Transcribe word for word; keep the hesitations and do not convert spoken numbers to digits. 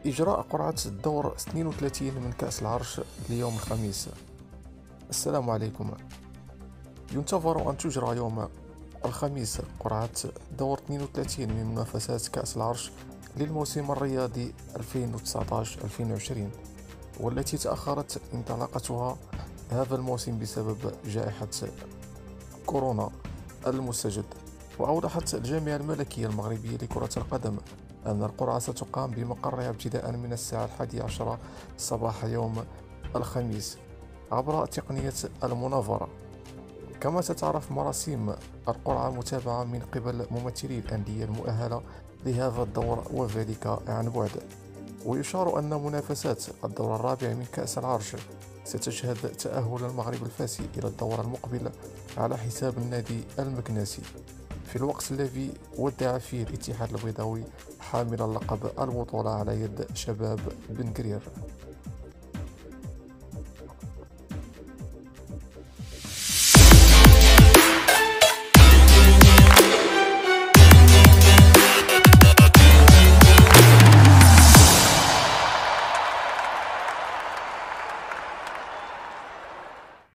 إجراء قرعة الدور اثنين وثلاثين من كأس العرش ليوم الخميس. السلام عليكم. ينتظر أن تجرى يوم الخميس قرعة دور اثنين وثلاثين من منافسات كأس العرش للموسم الرياضي ألفين وتسعة عشر ألفين وعشرين، والتي تأخرت انطلاقتها هذا الموسم بسبب جائحة كورونا المستجد. وأوضحت الجامعة الملكية المغربية لكرة القدم أن القرعة ستقام بمقرها ابتداء من الساعة الحادية عشرة صباح يوم الخميس عبر تقنية المناظرة. كما تتعرف مراسيم القرعة متابعة من قبل ممثلي الأندية المؤهلة لهذا الدور وذلك عن بعد. ويشار أن منافسات الدور الرابع من كأس العرش ستشهد تأهل المغرب الفاسي إلى الدور المقبل على حساب النادي المكناسي، في الوقت الذي ودع فيه الاتحاد البيضاوي حامل اللقب البطولة على يد شباب بن قرير.